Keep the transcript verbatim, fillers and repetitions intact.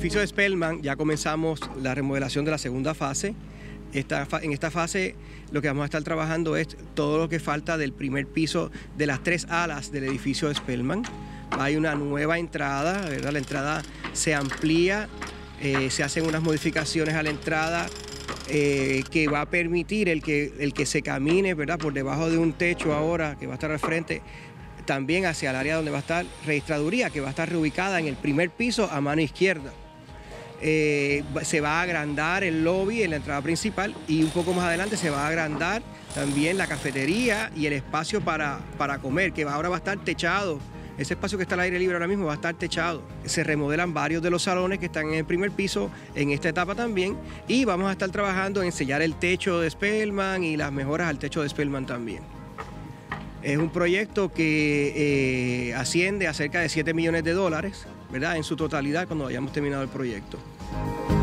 edificio de Spellman ya comenzamos la remodelación de la segunda fase. Esta, en esta fase lo que vamos a estar trabajando es todo lo que falta del primer piso de las tres alas del edificio de Spellman. Hay una nueva entrada, ¿verdad? La entrada se amplía, eh, se hacen unas modificaciones a la entrada eh, que va a permitir el que, el que se camine, ¿verdad? Por debajo de un techo ahora que va a estar al frente, también hacia el área donde va a estar registraduría, que va a estar reubicada en el primer piso a mano izquierda. Eh, se va a agrandar el lobby en la entrada principal y un poco más adelante se va a agrandar también la cafetería y el espacio para, para comer, que ahora va a estar techado. Ese espacio que está al aire libre ahora mismo va a estar techado. Se remodelan varios de los salones que están en el primer piso en esta etapa también, y vamos a estar trabajando en sellar el techo de Spellman y las mejoras al techo de Spellman también. Es un proyecto que eh, asciende a cerca de siete millones de dólares, ¿verdad?, en su totalidad cuando hayamos terminado el proyecto.